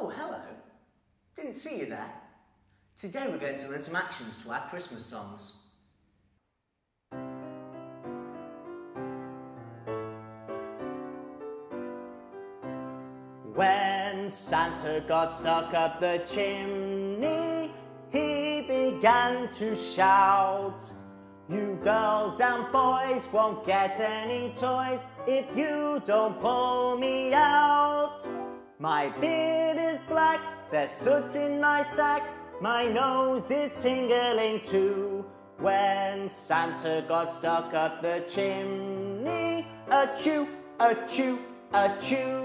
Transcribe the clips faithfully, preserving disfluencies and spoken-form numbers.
Oh, hello. Didn't see you there. Today we're going to learn some actions to our Christmas songs. When Santa got stuck up the chimney, he began to shout, "You girls and boys won't get any toys if you don't pull me out. My beard is black, there's soot in my sack, my nose is tingling too." When Santa got stuck up the chimney, achoo, achoo, achoo.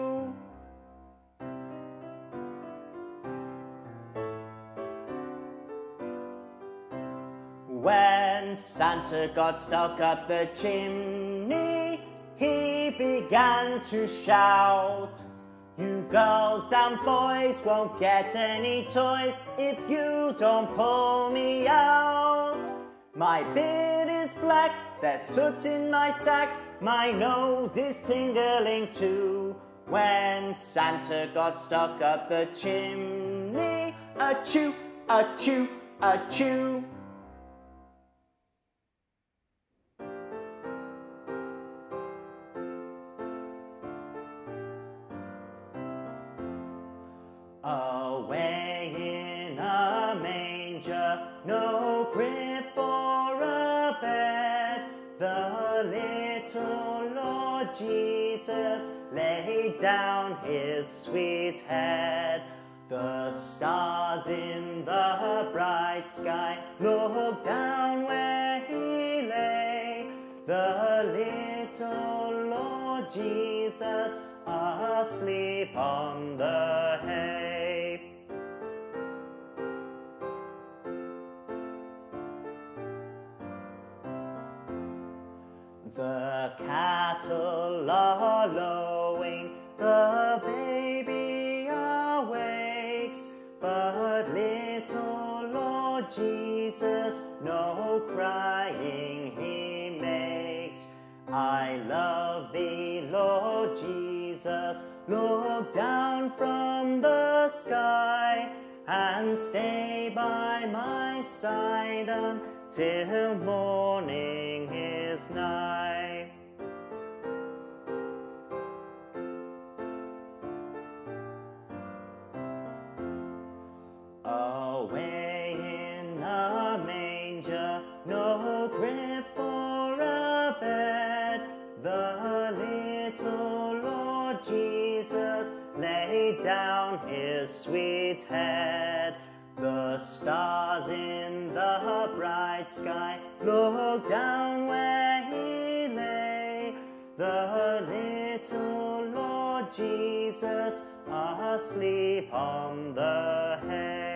When Santa got stuck up the chimney, he began to shout, "You girls and boys won't get any toys if you don't pull me out. My beard is black, there's soot in my sack, my nose is tingling too." When Santa got stuck up the chimney, achoo, achoo, achoo. Away in a manger, no crib for a bed, the little Lord Jesus laid down his sweet head. The stars in the bright sky looked down where he lay, the little Lord Jesus asleep on the hay. The cattle are lowing, the baby awakes, but little Lord Jesus no crying he makes. I love thee, Lord Jesus, look down from the sky and stay by my side until morning is nigh. Away in a manger, no crib for a bed, the little Lord Jesus laid down his sweet head. The stars in the bright sky looked down where he lay, the little Lord Jesus asleep on the hay.